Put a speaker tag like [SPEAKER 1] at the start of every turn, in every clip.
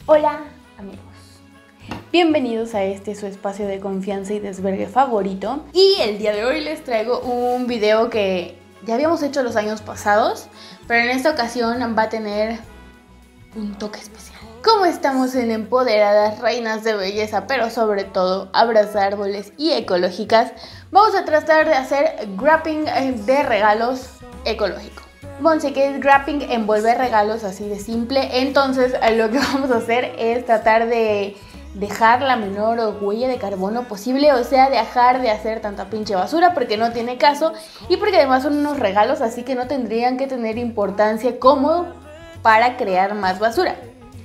[SPEAKER 1] Hola amigos, bienvenidos a este su espacio de confianza y desvergue favorito. Y el día de hoy les traigo un video que ya habíamos hecho los años pasados, pero en esta ocasión va a tener un toque especial. Como estamos en empoderadas reinas de belleza, pero sobre todo abrazables y ecológicas, vamos a tratar de hacer wrapping de regalos ecológico. Monse, que es wrapping, envolver regalos así de simple. Entonces lo que vamos a hacer es tratar de dejar la menor huella de carbono posible, o sea, dejar de hacer tanta pinche basura porque no tiene caso y porque además son unos regalos, así que no tendrían que tener importancia como para crear más basura.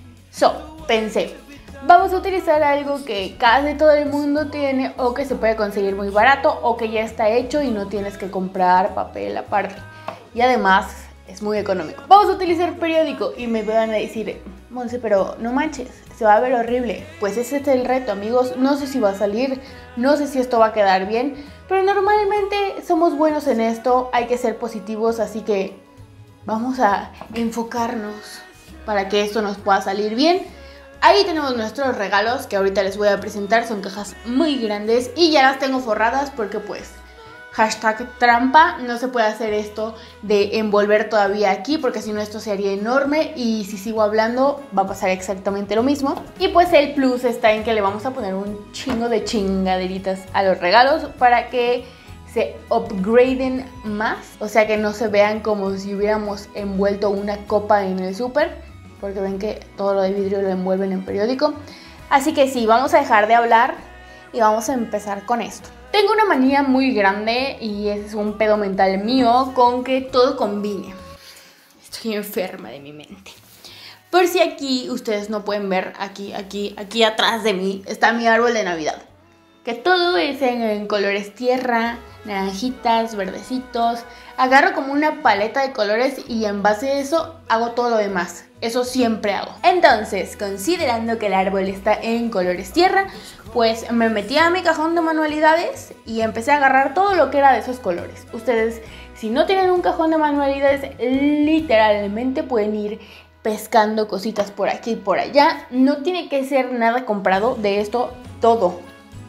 [SPEAKER 1] Pensé, vamos a utilizar algo que casi todo el mundo tiene o que se puede conseguir muy barato o que ya está hecho y no tienes que comprar papel aparte. Y además es muy económico. Vamos a utilizar periódico y me van a decir, Monse, pero no manches, se va a ver horrible. Pues ese es el reto, amigos. No sé si va a salir, no sé si esto va a quedar bien, pero normalmente somos buenos en esto, hay que ser positivos, así que vamos a enfocarnos para que esto nos pueda salir bien. Ahí tenemos nuestros regalos que ahorita les voy a presentar, son cajas muy grandes y ya las tengo forradas porque pues hashtag trampa, no se puede hacer esto de envolver todavía aquí porque si no esto se haría enorme y si sigo hablando va a pasar exactamente lo mismo. Y pues el plus está en que le vamos a poner un chingo de chingaderitas a los regalos para que se upgraden más, o sea que no se vean como si hubiéramos envuelto una copa en el súper, porque ven que todo lo de vidrio lo envuelven en periódico. Así que sí, vamos a dejar de hablar y vamos a empezar con esto. Tengo una manía muy grande y es un pedo mental mío con que todo combine. Estoy enferma de mi mente. Por si aquí ustedes no pueden ver, aquí atrás de mí está mi árbol de Navidad. Que todo es en colores tierra, naranjitas, verdecitos. Agarro como una paleta de colores y en base a eso hago todo lo demás. Eso siempre hago. Entonces, considerando que el árbol está en colores tierra, pues me metí a mi cajón de manualidades y empecé a agarrar todo lo que era de esos colores. Ustedes, si no tienen un cajón de manualidades, literalmente pueden ir pescando cositas por aquí y por allá. No tiene que ser nada comprado. De esto, todo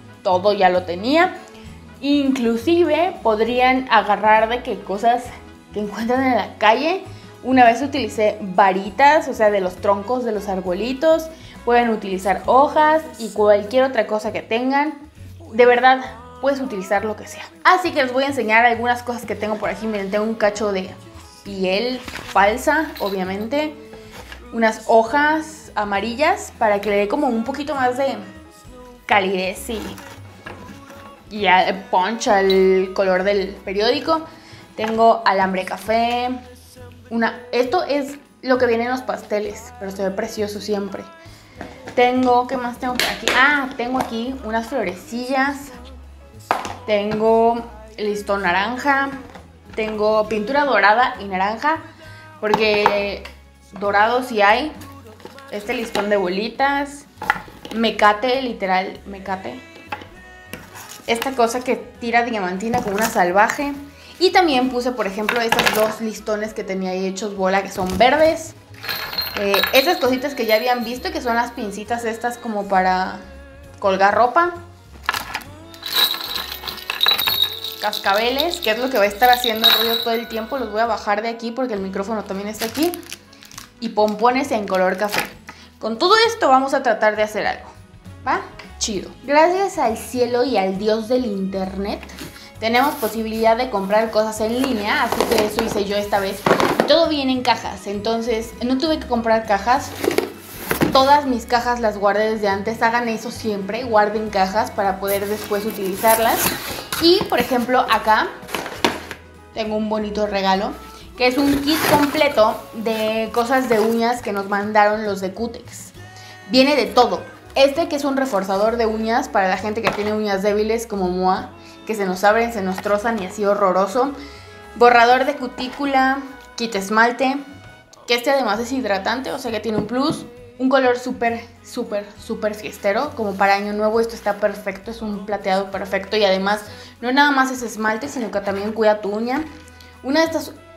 [SPEAKER 1] ya lo tenía. Inclusive podrían agarrar de que cosas que encuentran en la calle. Una vez utilicé varitas, o sea, de los troncos de los arbolitos. Pueden utilizar hojas y cualquier otra cosa que tengan. De verdad, puedes utilizar lo que sea. Así que les voy a enseñar algunas cosas que tengo por aquí. Miren, tengo un cacho de piel falsa, obviamente. Unas hojas amarillas para que le dé como un poquito más de calidez y punch al color del periódico. Tengo alambre café. Esto es lo que viene en los pasteles, pero se ve precioso siempre. ¿Qué más tengo por aquí? Tengo aquí unas florecillas. Tengo listón naranja. Tengo pintura dorada y naranja, porque dorado sí hay. Este listón de bolitas. Mecate, literal, mecate. Esta cosa que tira diamantina como una salvaje. Y también puse, por ejemplo, estos dos listones que tenía ahí hechos bola, que son verdes. Estas cositas que ya habían visto, que son las pincitas estas como para colgar ropa. Cascabeles, que es lo que va a estar haciendo el ruido todo el tiempo. Los voy a bajar de aquí porque el micrófono también está aquí. Y pompones en color café. Con todo esto vamos a tratar de hacer algo, ¿va? Chido. Gracias al cielo y al dios del internet tenemos posibilidad de comprar cosas en línea, así que eso hice yo esta vez. Todo viene en cajas, entonces no tuve que comprar cajas. Todas mis cajas las guardé desde antes. Hagan eso siempre, guarden cajas para poder después utilizarlas. Y por ejemplo acá tengo un bonito regalo, que es un kit completo de cosas de uñas que nos mandaron los de Cutex. Viene de todo. Que es un reforzador de uñas para la gente que tiene uñas débiles como Moa, que se nos abren, se nos trozan y así horroroso. Borrador de cutícula, kit esmalte, que además es hidratante, o sea que tiene un plus. Un color súper fiestero, como para año nuevo. Esto está perfecto, es un plateado perfecto y además no nada más es esmalte, sino que también cuida tu uña. Una de estas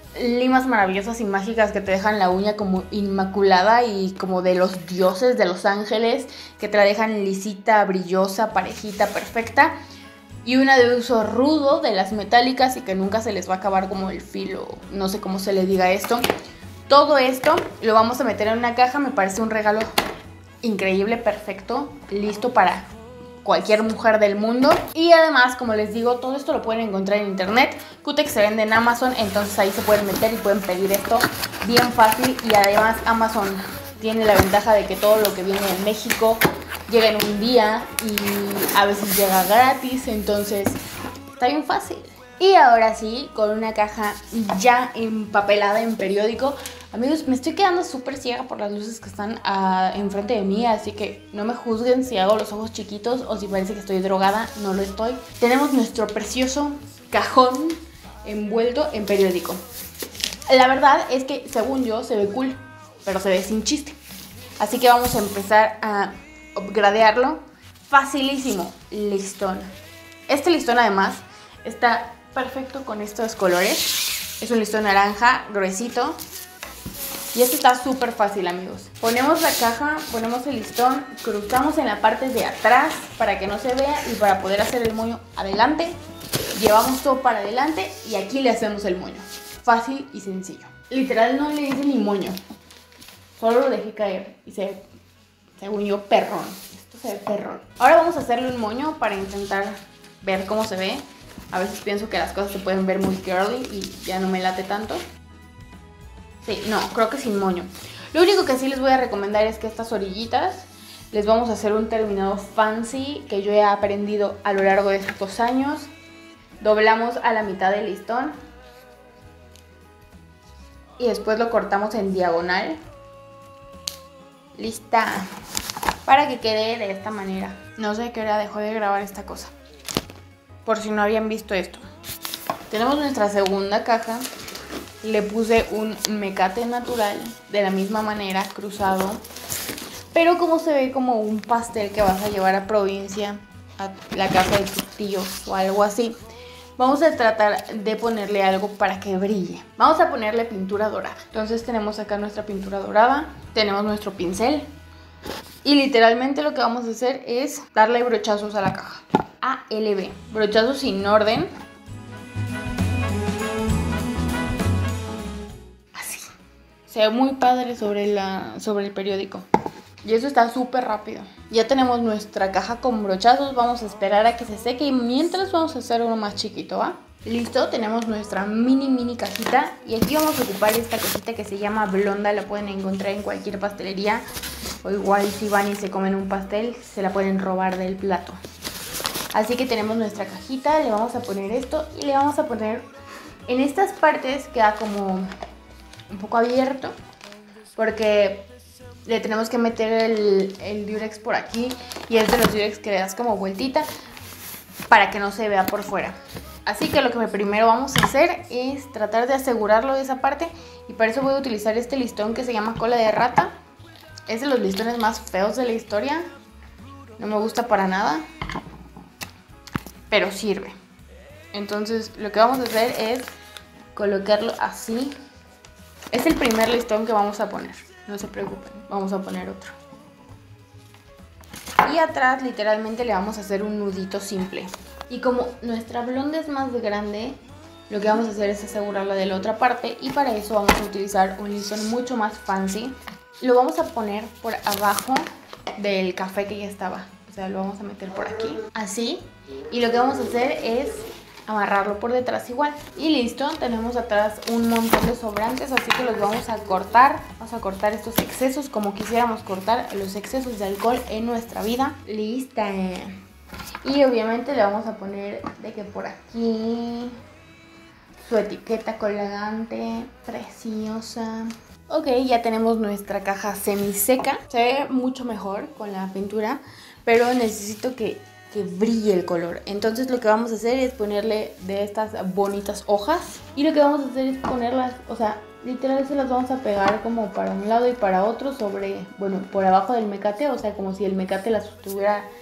[SPEAKER 1] limas maravillosas y mágicas que te dejan la uña como inmaculada y como de los dioses, de los ángeles, que te la dejan lisita, brillosa, parejita, perfecta. Y una de uso rudo de las metálicas y que nunca se les va a acabar como el filo, no sé cómo se le diga esto. Todo esto lo vamos a meter en una caja, me parece un regalo increíble, perfecto, listo para cualquier mujer del mundo. Y además, como les digo, todo esto lo pueden encontrar en internet. Cutex se vende en Amazon, entonces ahí se pueden meter y pueden pedir esto bien fácil. Y además Amazon tiene la ventaja de que todo lo que viene de México llega en un día y a veces llega gratis, entonces está bien fácil. Y ahora sí, con una caja ya empapelada en periódico. Amigos, me estoy quedando súper ciega por las luces que están enfrente de mí, así que no me juzguen si hago los ojos chiquitos o si parece que estoy drogada, no lo estoy. Tenemos nuestro precioso cajón envuelto en periódico. La verdad es que, según yo, se ve cool, pero se ve sin chiste. Así que vamos a empezar a upgradearlo. Facilísimo, listón. Este listón además está perfecto con estos colores. Es un listón naranja, gruesito. Y este está súper fácil, amigos. Ponemos la caja, ponemos el listón, cruzamos en la parte de atrás para que no se vea y para poder hacer el moño adelante. Llevamos todo para adelante y aquí le hacemos el moño. Fácil y sencillo. Literal no le hice ni moño. Solo lo dejé caer y según yo, perrón. Esto se ve perrón. Ahora vamos a hacerle un moño para intentar ver cómo se ve. A veces pienso que las cosas se pueden ver muy girly y ya no me late tanto. Sí, no, creo que sin moño. Lo único que sí les voy a recomendar es que estas orillitas les vamos a hacer un terminado fancy que yo he aprendido a lo largo de estos años. Doblamos a la mitad del listón y después lo cortamos en diagonal. Lista. Para que quede de esta manera. No sé qué hora dejó de grabar esta cosa, por si no habían visto esto. Tenemos nuestra segunda caja. Le puse un mecate natural de la misma manera, cruzado. Pero como se ve como un pastel que vas a llevar a provincia, a la casa de tus tíos o algo así, vamos a tratar de ponerle algo para que brille. Vamos a ponerle pintura dorada. Entonces tenemos acá nuestra pintura dorada, tenemos nuestro pincel y literalmente lo que vamos a hacer es darle brochazos a la caja. ALB, brochazos sin orden. Se ve muy padre sobre el periódico. Y eso está súper rápido. Ya tenemos nuestra caja con brochazos. Vamos a esperar a que se seque y mientras vamos a hacer uno más chiquito, ¿va? Listo, tenemos nuestra mini cajita. Y aquí vamos a ocupar esta cosita que se llama blonda. La pueden encontrar en cualquier pastelería. O igual si van y se comen un pastel, se la pueden robar del plato. Así que tenemos nuestra cajita. Le vamos a poner esto y le vamos a poner en estas partes. Queda como un poco abierto porque le tenemos que meter el Durex por aquí y es de los Durex que le das como vueltita para que no se vea por fuera. Así que lo que primero vamos a hacer es tratar de asegurarlo de esa parte y para eso voy a utilizar este listón que se llama cola de rata. Es de los listones más feos de la historia, no me gusta para nada, pero sirve. Entonces lo que vamos a hacer es colocarlo así. Es el primer listón que vamos a poner, no se preocupen, vamos a poner otro. Y atrás literalmente le vamos a hacer un nudito simple. Y como nuestra blonda es más grande, lo que vamos a hacer es asegurarla de la otra parte. Y para eso vamos a utilizar un listón mucho más fancy. Lo vamos a poner por abajo del café que ya estaba. O sea, lo vamos a meter por aquí, así. Y lo que vamos a hacer es amarrarlo por detrás igual. Y listo, tenemos atrás un montón de sobrantes, así que los vamos a cortar. Vamos a cortar estos excesos como quisiéramos cortar los excesos de alcohol en nuestra vida. Lista. Y obviamente le vamos a poner de que por aquí su etiqueta colgante, preciosa. Ok, ya tenemos nuestra caja semiseca. Se ve mucho mejor con la pintura, pero necesito que brille el color. Entonces lo que vamos a hacer es ponerle de estas bonitas hojas. Y lo que vamos a hacer es ponerlas, o sea, literal se las vamos a pegar como para un lado y para otro sobre, bueno, por abajo del mecate. O sea, como si el mecate las estuviera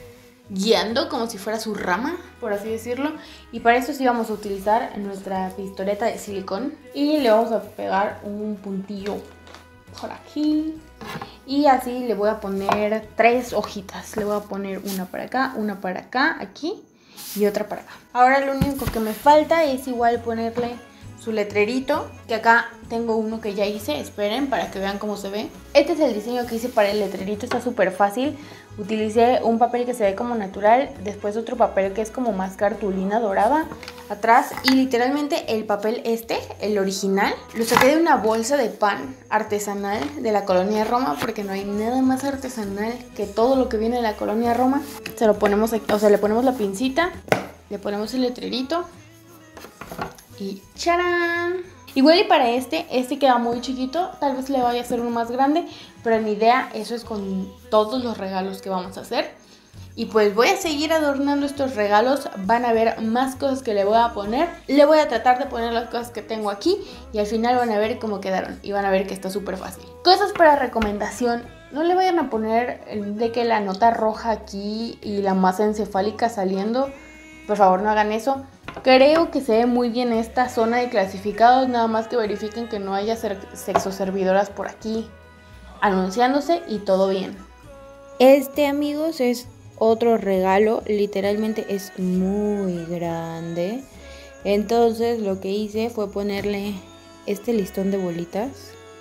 [SPEAKER 1] guiando como si fuera su rama, por así decirlo. Y para eso sí vamos a utilizar nuestra pistoleta de silicón y le vamos a pegar un puntillo por aquí. Y así le voy a poner 3 hojitas. Le voy a poner una para acá, aquí y otra para acá. Ahora lo único que me falta es igual ponerle su letrerito, que acá tengo uno que ya hice, esperen para que vean cómo se ve. Este es el diseño que hice para el letrerito, está súper fácil. Utilicé un papel que se ve como natural, después otro papel que es como más cartulina dorada atrás y literalmente el papel el original, lo saqué de una bolsa de pan artesanal de la colonia Roma, porque no hay nada más artesanal que todo lo que viene de la colonia Roma. Se lo ponemos aquí, o sea, le ponemos la pincita, le ponemos el letrerito y ¡charán! Igual y para este queda muy chiquito, tal vez le vaya a hacer uno más grande, pero mi idea, eso es con todos los regalos que vamos a hacer. Y pues voy a seguir adornando estos regalos, van a ver más cosas que le voy a poner. Le voy a tratar de poner las cosas que tengo aquí y al final van a ver cómo quedaron y van a ver que está súper fácil. Cosas para recomendación, no le vayan a poner de que la nota roja aquí y la masa encefálica saliendo, por favor no hagan eso. Creo que se ve muy bien esta zona de clasificados, nada más que verifiquen que no haya sexoservidoras por aquí anunciándose y todo bien.
[SPEAKER 2] Este, amigos, es otro regalo, literalmente es muy grande. Entonces lo que hice fue ponerle este listón de bolitas,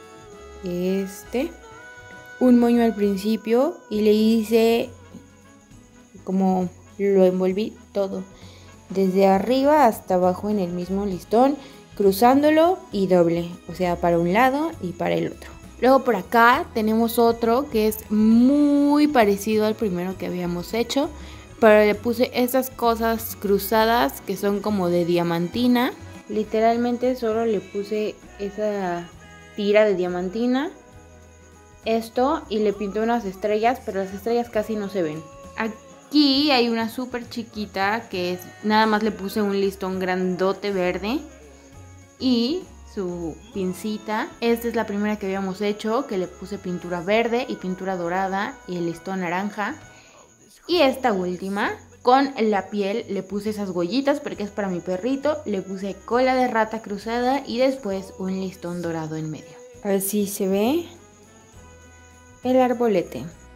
[SPEAKER 2] un moño al principio y le hice como lo envolví todo, desde arriba hasta abajo en el mismo listón, cruzándolo y doble, o sea, para un lado y para el otro. Luego por acá tenemos otro que es muy parecido al primero que habíamos hecho, pero le puse estas cosas cruzadas que son como de diamantina. Literalmente solo le puse esa tira de diamantina, y le pinté unas estrellas, pero las estrellas casi no se ven. Aquí hay una súper chiquita que es, nada más le puse un listón grandote verde y su pincita. Esta es la primera que habíamos hecho, que le puse pintura verde y pintura dorada y el listón naranja. Y esta última, con la piel, le puse esas huellitas porque es para mi perrito. Le puse cola de rata cruzada y después un listón dorado en medio. Así se ve el arbolete.